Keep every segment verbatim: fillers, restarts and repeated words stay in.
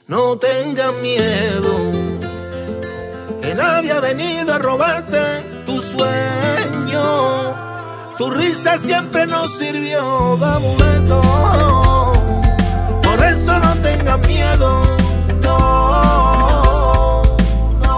No tengas miedo, que nadie ha venido a robarte tu sueño. Tu risa siempre nos sirvió de amuleto. Por eso no tengas miedo, no, no.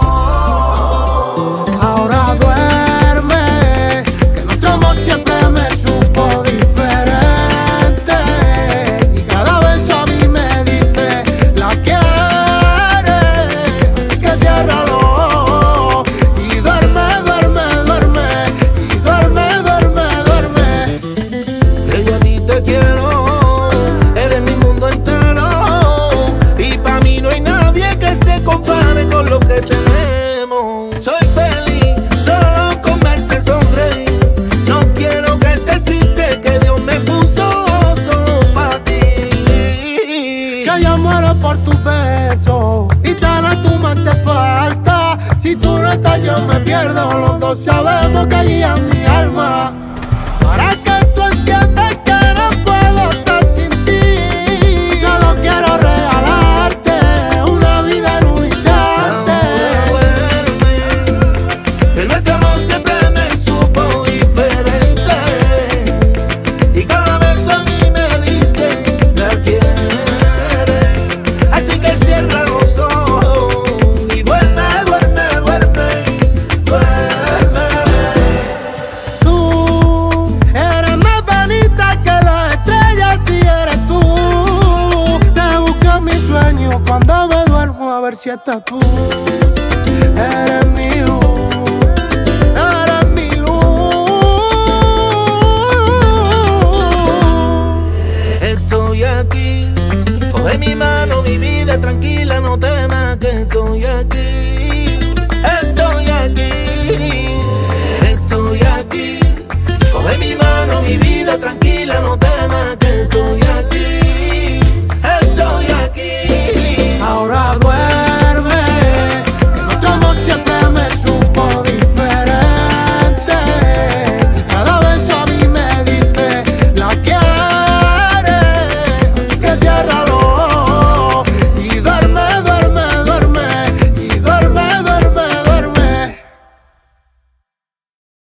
Ahora duerme, que nuestro amor siempre me supo diferente. Y cada beso a mí me dice, la quieres, así que ciérralo. Y duerme, duerme, duerme, y duerme, duerme, duerme. Que yo a ti te quiero, eres mi mundo entero. Y pa' mí no hay nadie que se compare con lo que tenemos. Soy feliz solo con verte sonreír. No quiero que estés triste, que Dios me puso solo pa' ti. Que yo muero por tus besos y Tana tú me hace falta. Si tú no estás yo me pierdo. Los dos sabemos que allí es mi alma. Para que tú entiendas que no puedo estar sin ti. Solo quiero regalarte una vida en un instante. Duerme, que nuestro amor siempre me supo diferente. Y cada vez a mí me dice, la quiere. Así que cierra los ojos y duerme, duerme, duerme, duerme. Tú eres más bonita que las estrellas si eres tú. Te busco en mis sueños cuando me duermo a ver si estás tú. Eres mi luz, eres mi luz. Estoy aquí, coge mi mano, mi vida tranquila, no temas.